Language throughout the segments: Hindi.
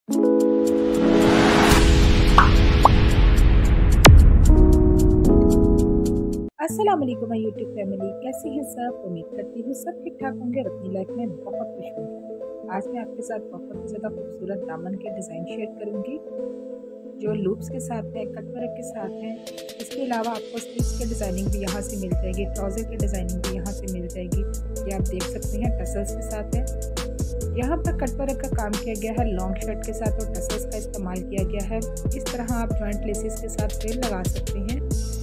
अस्सलाम वालेकुम माय यूट्यूब फैमिली, कैसी हैं सब। उम्मीद करती हूँ सब ठीक ठाक होंगे और अपनी लाइफ में बहुत खुश होंगे। आज मैं आपके साथ बहुत ही ज़्यादा खूबसूरत दामन के डिज़ाइन शेयर करूँगी जो लूप्स के साथ है, कट वर्क के साथ है। इसके अलावा आपको स्लीव्स के डिज़ाइनिंग भी यहाँ से मिल जाएगी, ट्राउज़र की डिज़ाइनिंग भी यहाँ से मिल जाएगी। ये आप देख सकते हैं टसल्स के साथ है। यहाँ पर कट वर्क का काम किया गया है, लॉन्ग शर्ट के साथ और टसल्स का इस्तेमाल किया गया है। इस तरह आप जॉइंट लेसेस के साथ फ्रिल लगा सकते हैं।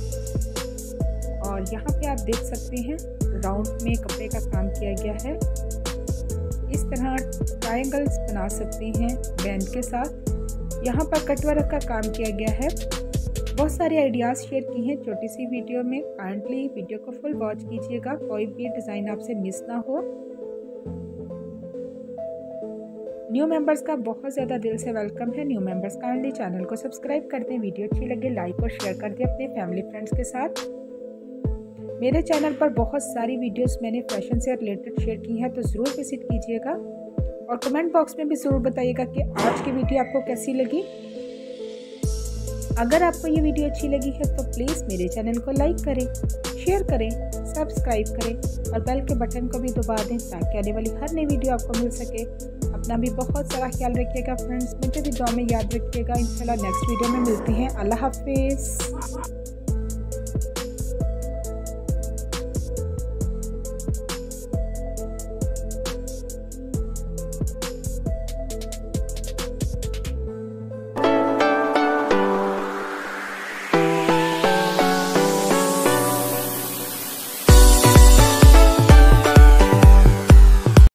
और यहाँ पे आप देख सकते हैं राउंड में कपड़े का काम किया गया है। इस तरह ट्रायंगल्स बना सकते हैं बैंड के साथ। यहाँ पर कट वर्क का काम किया गया है। बहुत सारे आइडियाज़ शेयर की हैं छोटी सी वीडियो में। काइंडली वीडियो को फुल वॉच कीजिएगा, कोई भी डिज़ाइन आपसे मिस ना हो। न्यू मेंबर्स का बहुत ज़्यादा दिल से वेलकम है। न्यू मेंबर्स काइंडली चैनल को सब्सक्राइब कर दें, वीडियो अच्छी लगे लाइक और शेयर कर दें अपने फैमिली फ्रेंड्स के साथ। मेरे चैनल पर बहुत सारी वीडियोस मैंने फैशन से रिलेटेड शेयर की हैं, तो ज़रूर विजिट कीजिएगा और कमेंट बॉक्स में भी ज़रूर बताइएगा कि आज की वीडियो आपको कैसी लगी। अगर आपको ये वीडियो अच्छी लगी है तो प्लीज़ मेरे चैनल को लाइक करें, शेयर करें, सब्सक्राइब करें और बेल के बटन को भी दबा दें ताकि आने वाली हर नई वीडियो आपको मिल सके। अपना भी बहुत सारा ख्याल रखिएगा फ्रेंड्स, मुझे भी दुआ में याद रखिएगा। इंशाल्लाह नेक्स्ट वीडियो में मिलते हैं। अल्लाह हाफिज़।